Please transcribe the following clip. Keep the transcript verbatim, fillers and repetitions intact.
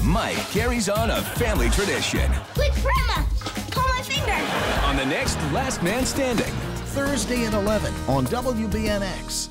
Mike carries on a family tradition. Quick, Grandma! Pull my finger! On the next Last Man Standing. Thursday at eleven on W B N X.